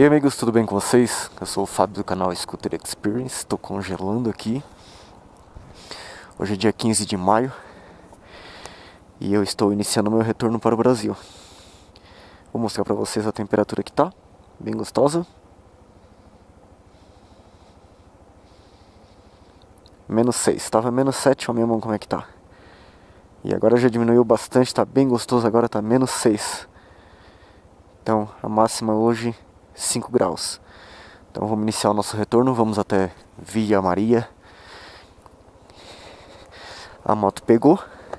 E aí amigos, tudo bem com vocês? Eu sou o Fábio do canal Scooter Experience, estou congelando aqui. Hoje é dia 15 de maio e eu estou iniciando meu retorno para o Brasil. Vou mostrar para vocês a temperatura que tá, bem gostosa. -6, estava -7, olha a minha mão como é que tá. E agora já diminuiu bastante, tá bem gostoso, agora tá -6. Então a máxima hoje 5 graus. Então vamos iniciar o nosso retorno, vamos até Via Maria. A moto pegou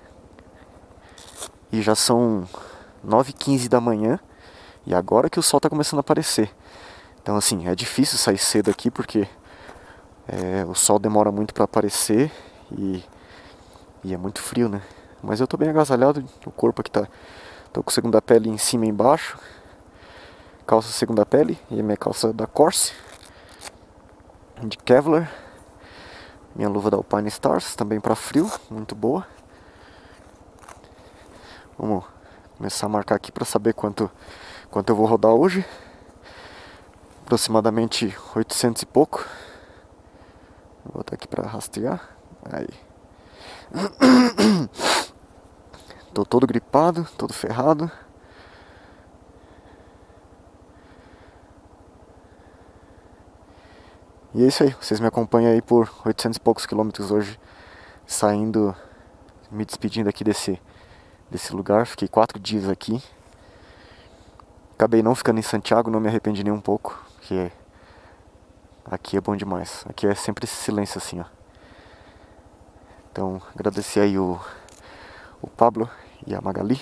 e já são 9h15 da manhã e agora que o sol está começando a aparecer. Então assim, é difícil sair cedo aqui porque o sol demora muito para aparecer e é muito frio, né? Mas eu tô bem agasalhado, o corpo aqui tô com segunda pele em cima e embaixo. Calça segunda pele e a minha calça da Corse de Kevlar. Minha luva da Alpine Stars, também para frio, muito boa. Vamos começar a marcar aqui para saber quanto eu vou rodar hoje. Aproximadamente 800 e pouco. Vou botar aqui para rastrear. Aí. Tô todo gripado, todo ferrado. E é isso aí, vocês me acompanham aí por 800 e poucos quilômetros hoje, saindo, me despedindo aqui desse lugar. Fiquei 4 dias aqui. Acabei não ficando em Santiago, não me arrependi nem um pouco, porque aqui é bom demais. Aqui é sempre esse silêncio assim, ó. Então, agradecer aí o Pablo e a Magali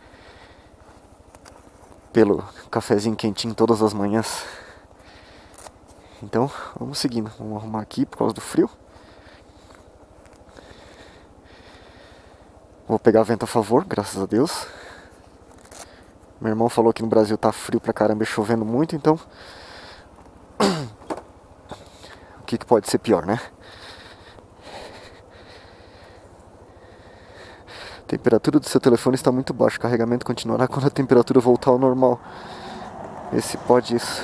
pelo cafezinho quentinho todas as manhãs. Então, vamos seguindo. Vamos arrumar aqui por causa do frio. Vou pegar vento a favor, graças a Deus. Meu irmão falou que no Brasil tá frio pra caramba e chovendo muito, então o que pode ser pior, né? A temperatura do seu telefone está muito baixa. O carregamento continuará quando a temperatura voltar ao normal. Esse pode isso.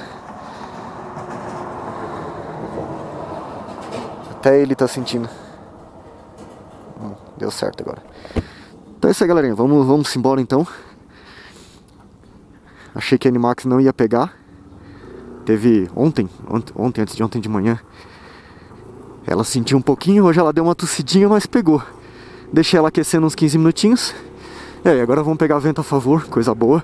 Até ele tá sentindo. Deu certo agora. Então é isso aí, galerinha. Vamos embora então. Achei que a Animax não ia pegar. Teve ontem, antes de ontem de manhã, ela sentiu um pouquinho. Hoje ela deu uma tossidinha, mas pegou. Deixei ela aquecendo uns 15 minutinhos. E aí, agora vamos pegar vento a favor. Coisa boa.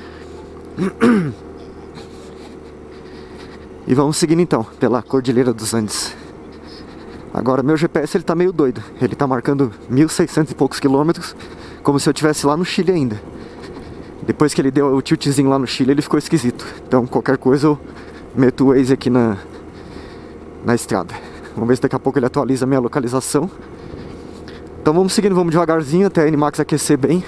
E vamos seguindo então pela Cordilheira dos Andes. Agora meu GPS ele tá meio doido. Ele tá marcando 1.600 e poucos quilômetros, como se eu estivesse lá no Chile ainda. Depois que ele deu o tiltzinho lá no Chile, ele ficou esquisito. Então qualquer coisa eu meto o Waze aqui na estrada. Vamos ver se daqui a pouco ele atualiza a minha localização. Então vamos seguindo, vamos devagarzinho até a Animax aquecer bem.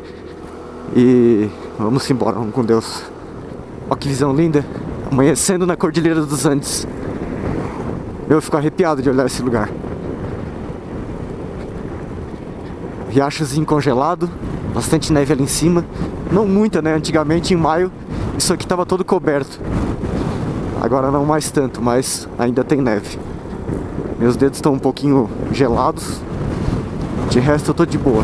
E vamos embora, vamos com Deus. Olha que visão linda. Amanhecendo na Cordilheira dos Andes. Eu fico arrepiado de olhar esse lugar. Riachozinho congelado, bastante neve ali em cima. Não muita, né? Antigamente, em maio, isso aqui estava todo coberto. Agora não mais tanto, mas ainda tem neve. Meus dedos estão um pouquinho gelados. De resto eu tô de boa.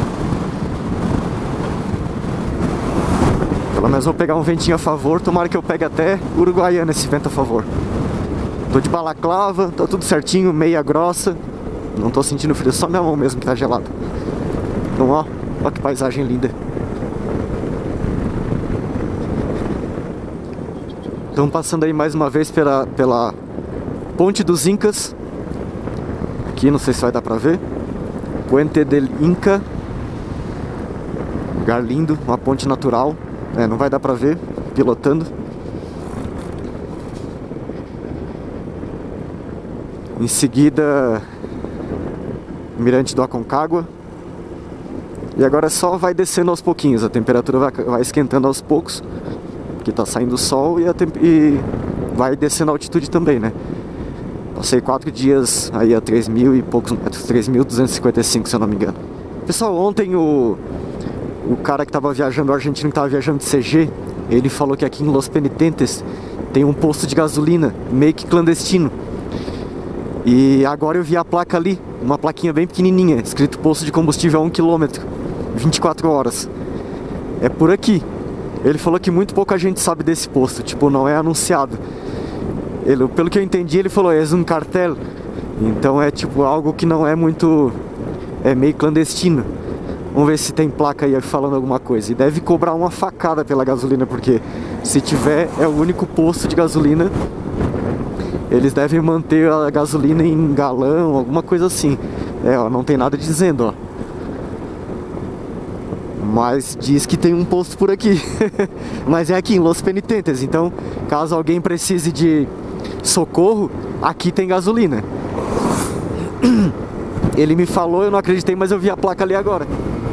Pelo menos vou pegar um ventinho a favor. Tomara que eu pegue até Uruguaiana esse vento a favor. Tô de balaclava, tá tudo certinho, meia grossa. Não tô sentindo frio, só minha mão mesmo que tá gelada. Então ó que paisagem linda. Estamos passando aí mais uma vez pela Ponte dos Incas. Aqui, não sei se vai dar pra ver. Puente del Inca. Lugar lindo, uma ponte natural. Não vai dar pra ver, pilotando. Em seguida, Mirante do Aconcagua. E agora só vai descendo aos pouquinhos. A temperatura vai esquentando aos poucos, porque tá saindo o sol e vai descendo a altitude também, né? Passei 4 dias aí a 3.000 e poucos metros, 3.255 se eu não me engano. Pessoal, ontem o cara que tava viajando, o argentino que tava viajando de CG, ele falou que aqui em Los Penitentes tem um posto de gasolina meio que clandestino. E agora eu vi a placa ali, uma plaquinha bem pequenininha, escrito posto de combustível a 1 km, 24 horas. É por aqui. Ele falou que muito pouca gente sabe desse posto, tipo, não é anunciado. Pelo que eu entendi, ele falou, é um cartel. Então é tipo algo que não é muito... é meio clandestino. Vamos ver se tem placa aí falando alguma coisa. E deve cobrar uma facada pela gasolina, porque se tiver, é o único posto de gasolina. Eles devem manter a gasolina em galão, alguma coisa assim. É, ó, não tem nada dizendo, ó. Mas diz que tem um posto por aqui. Mas é aqui em Los Penitentes. Então, caso alguém precise de socorro, aqui tem gasolina. Ele me falou, eu não acreditei, mas eu vi a placa ali agora.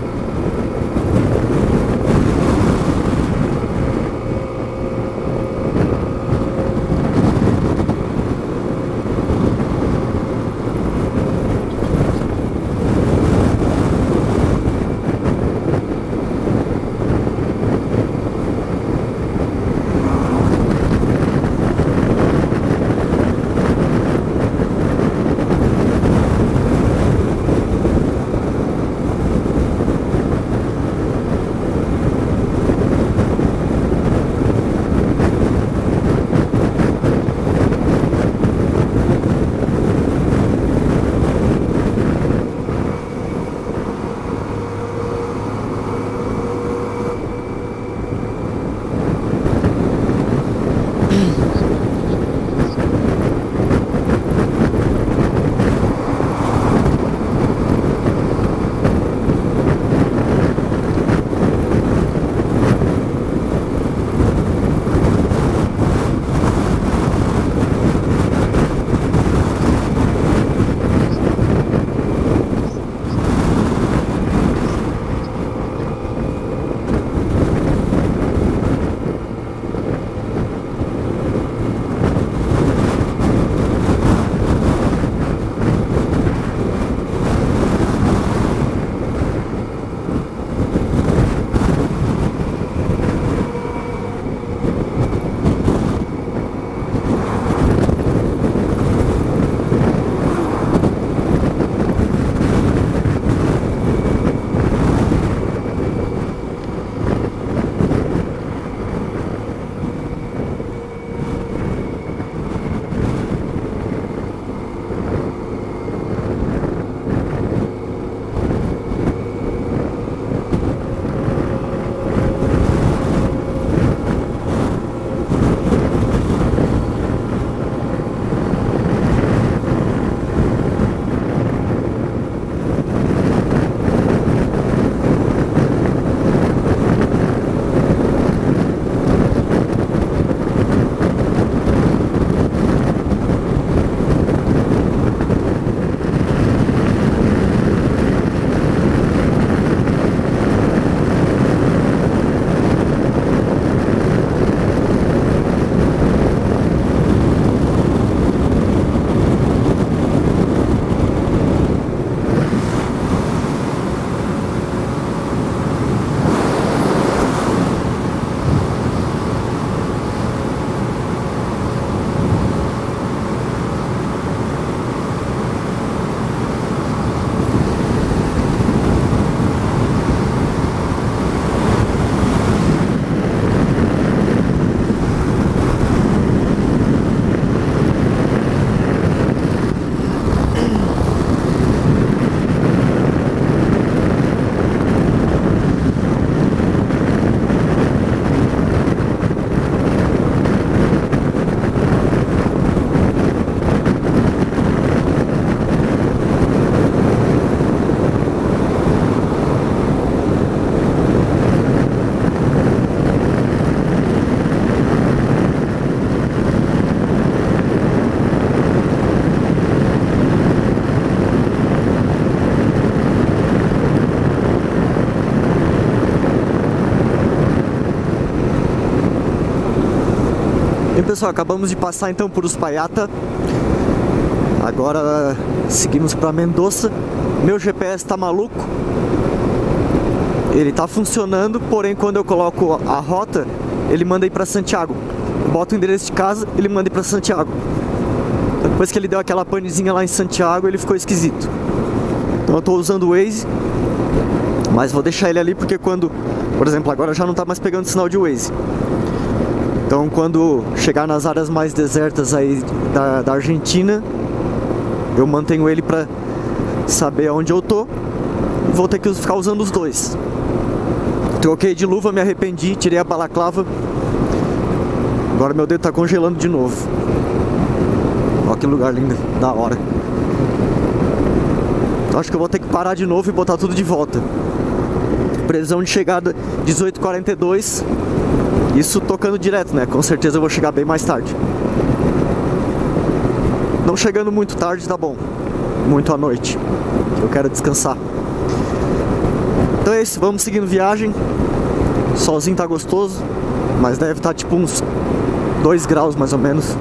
Bem, pessoal, acabamos de passar então por Uspallata. Agora seguimos para Mendoza. Meu GPS tá maluco. Ele tá funcionando, porém quando eu coloco a rota, ele manda ir pra Santiago. Bota o endereço de casa, ele manda ir pra Santiago. Depois que ele deu aquela panezinha lá em Santiago, ele ficou esquisito. Então eu tô usando o Waze, mas vou deixar ele ali porque quando, por exemplo, agora já não tá mais pegando sinal de Waze. Então quando chegar nas áreas mais desertas aí da Argentina, eu mantenho ele pra saber onde eu tô. E vou ter que ficar usando os dois. Troquei de luva, me arrependi, tirei a balaclava. Agora meu dedo tá congelando de novo. Olha que lugar lindo, da hora. Acho que eu vou ter que parar de novo e botar tudo de volta. Previsão de chegada 18h42. Isso tocando direto, né? Com certeza eu vou chegar bem mais tarde. Não chegando muito tarde, tá bom. Muito à noite. Eu quero descansar. Então é isso, vamos seguindo viagem. O solzinho tá gostoso, mas deve estar tipo uns 2 graus mais ou menos.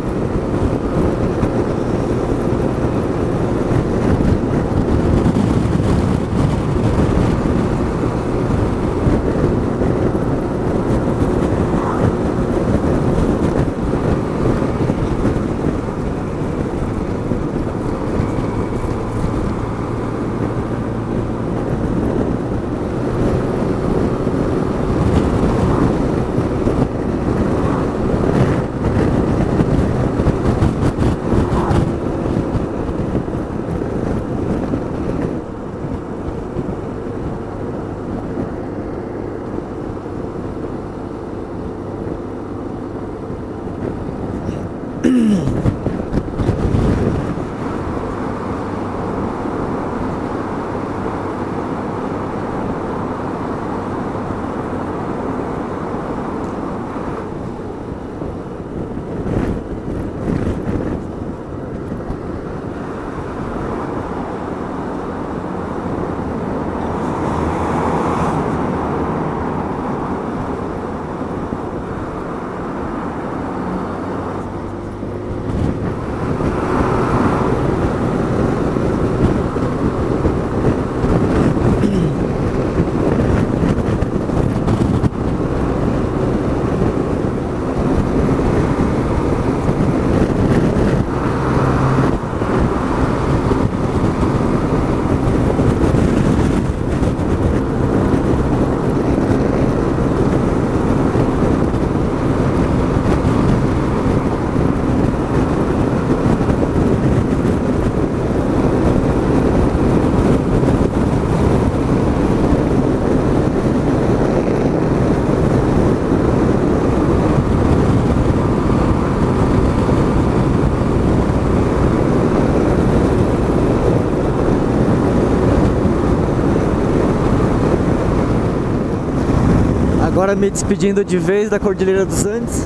Agora me despedindo de vez da Cordilheira dos Andes.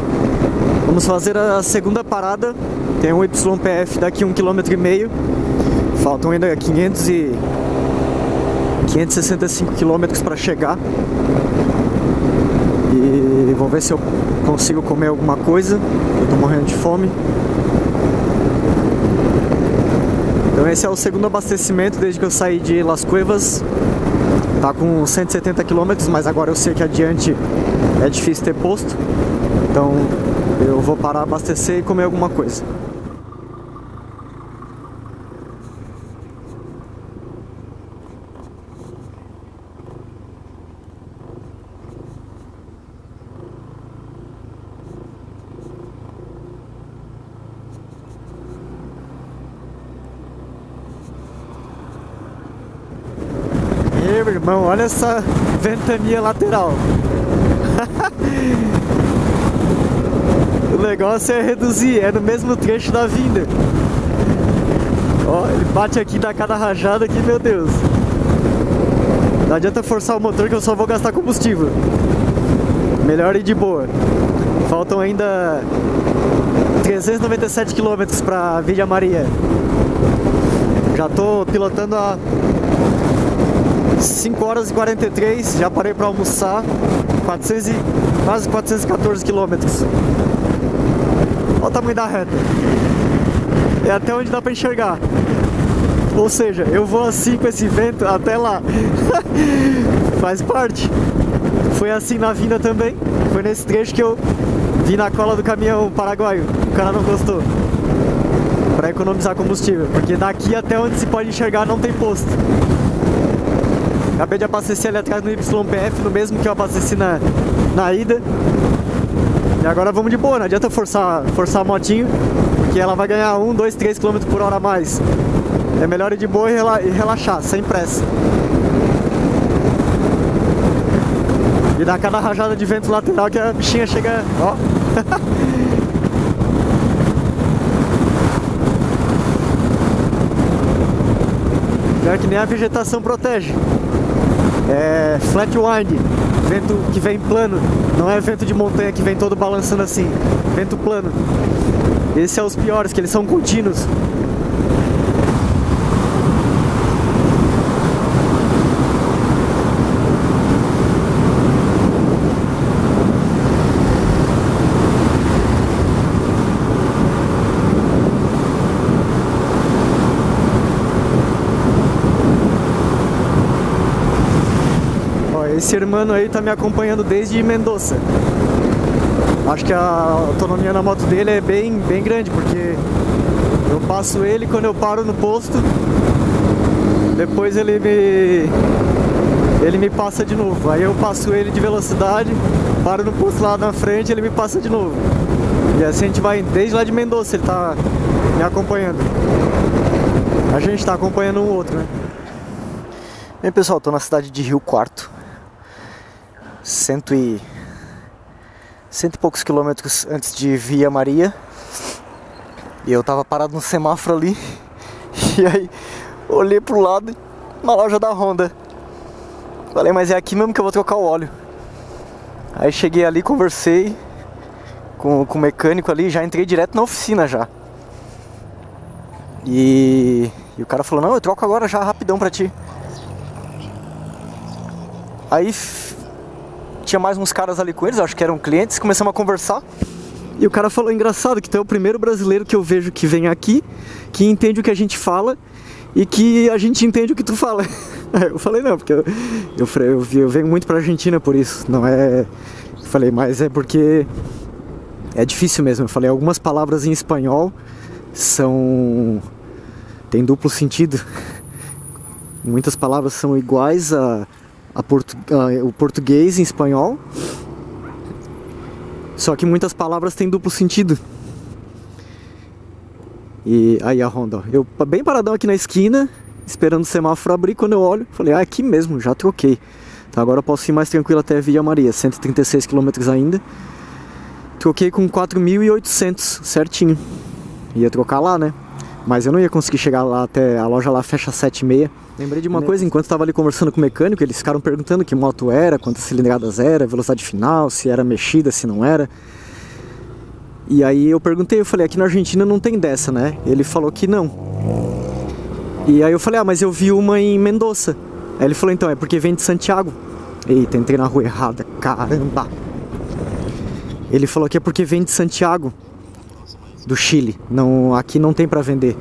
Vamos fazer a segunda parada. Tem um YPF daqui 1,5 km. Faltam ainda 565 km para chegar. E vamos ver se eu consigo comer alguma coisa. Eu tô morrendo de fome. Então esse é o segundo abastecimento desde que eu saí de Las Cuevas. Tá com 170 km, mas agora eu sei que adiante é difícil ter posto. Então eu vou parar, abastecer e comer alguma coisa. Meu irmão, olha essa ventania lateral. O negócio é reduzir, é no mesmo trecho da vinda. Ó, ele bate aqui, dá cada rajada aqui, meu Deus. Não adianta forçar o motor que eu só vou gastar combustível. Melhor ir de boa. Faltam ainda 397 km pra Villa Maria. Já tô pilotando a 5h43, já parei para almoçar. Quase 414 km. Olha o tamanho da reta. É até onde dá para enxergar. Ou seja, eu vou assim com esse vento até lá. Faz parte. Foi assim na vinda também. Foi nesse trecho que eu vi na cola do caminhão paraguaio. O cara não gostou. Pra economizar combustível. Porque daqui até onde se pode enxergar não tem posto. Acabei de abastecer ali atrás no YPF, no mesmo que eu abasteci na ida. E agora vamos de boa, não adianta forçar a motinho, porque ela vai ganhar 1, 2, 3 km por hora a mais. É melhor ir de boa e relaxar, sem pressa. E dar cada rajada de vento lateral que a bichinha chega, ó. Pior que nem a vegetação protege. É flat wind, vento que vem plano, não é vento de montanha que vem todo balançando assim, vento plano. Esses são os piores, que eles são contínuos. Esse irmão aí tá me acompanhando desde Mendoza. Acho que a autonomia na moto dele é bem grande, porque eu passo ele quando eu paro no posto, depois ele me passa de novo. Aí eu passo ele de velocidade, paro no posto lá na frente, ele me passa de novo. E assim a gente vai desde lá de Mendoza, ele tá me acompanhando. A gente tá acompanhando um outro, né? Bem, pessoal, tô na cidade de Rio Quarto. Cento e poucos quilômetros antes de Via Maria. E eu tava parado no semáforo ali. E aí olhei pro lado, uma loja da Honda. Falei, mas é aqui mesmo que eu vou trocar o óleo. Aí cheguei ali, conversei com o mecânico ali, já entrei direto na oficina já. E o cara falou, não, eu troco agora já rapidão pra ti. Aí tinha mais uns caras ali com eles, acho que eram clientes, começamos a conversar. E o cara falou, engraçado, que tu é o primeiro brasileiro que eu vejo que vem aqui, que entende o que a gente fala e que a gente entende o que tu fala. Eu falei, não, porque eu venho muito pra Argentina por isso, não é... Eu falei, mas é porque é difícil mesmo. Eu falei, algumas palavras em espanhol tem duplo sentido. Muitas palavras são iguais o português em espanhol, só que muitas palavras têm duplo sentido. E aí a Honda, eu bem paradão aqui na esquina, esperando o semáforo abrir. Quando eu olho, falei, ah, aqui mesmo, já troquei. Então agora eu posso ir mais tranquilo até Via Maria, 136 km ainda. Troquei com 4.800 certinho. Ia trocar lá, né? Mas eu não ia conseguir chegar lá, até a loja lá fecha às 7h30. Lembrei de uma coisa, enquanto estava ali conversando com o mecânico, eles ficaram perguntando que moto era, quantas cilindradas era, velocidade final, se era mexida, se não era. E aí eu perguntei, eu falei, aqui na Argentina não tem dessa, né? Ele falou que não. E aí eu falei, ah, mas eu vi uma em Mendoza. Aí ele falou, então, é porque vem de Santiago. Eita, entrei na rua errada, caramba. Ele falou que é porque vem de Santiago, do Chile. Não, aqui não tem pra vender.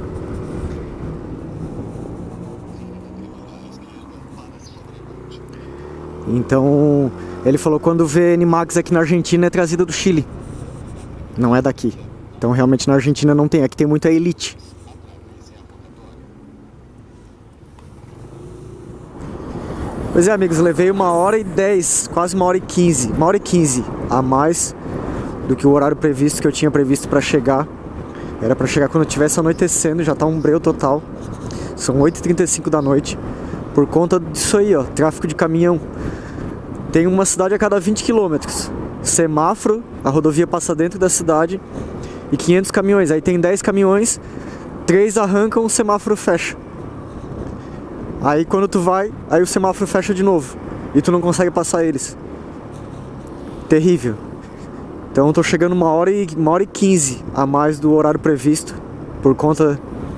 Então, ele falou, quando vê N-Max aqui na Argentina é trazida do Chile, não é daqui. Então realmente na Argentina não tem, aqui tem muita Elite. Pois é, amigos, levei 1h10, quase 1h15, 1h15 a mais do que o horário previsto, que eu tinha previsto para chegar. Era para chegar quando estivesse anoitecendo, já tá um breu total. São 8h35 da noite. Por conta disso aí, ó, tráfego de caminhão. Tem uma cidade a cada 20 km. Semáforo, a rodovia passa dentro da cidade e 500 caminhões. Aí tem 10 caminhões, 3 arrancam, o semáforo fecha. Aí quando tu vai, aí o semáforo fecha de novo e tu não consegue passar eles. Terrível. Então eu tô chegando 1h15 a mais do horário previsto por conta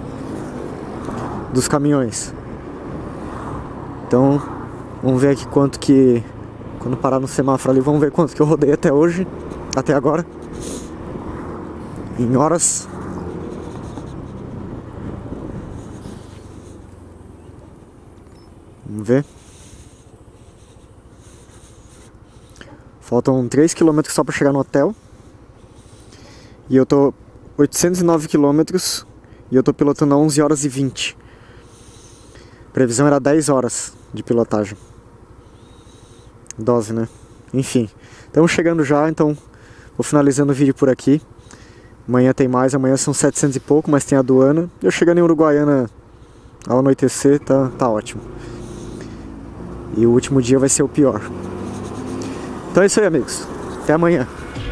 dos caminhões. Então, vamos ver aqui quanto que... Quando parar no semáforo ali, vamos ver quanto que eu rodei até hoje, até agora. Em horas. Vamos ver. Faltam 3 km só pra chegar no hotel. E eu tô 809 km e eu tô pilotando a 11 horas e 20. Previsão era 10 horas de pilotagem. Dose, né? Enfim, estamos chegando já, então vou finalizando o vídeo por aqui. Amanhã tem mais, amanhã são 700 e pouco, mas tem a aduana. Eu chegando em Uruguaiana ao anoitecer, tá ótimo. E o último dia vai ser o pior. Então é isso aí, amigos. Até amanhã.